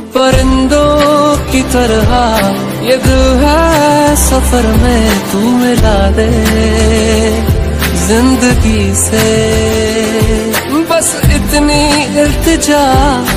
परिंदों की तरह ये दिल है सफर में, तू मिला दे जिंदगी से। बस इतनी इल्तिजा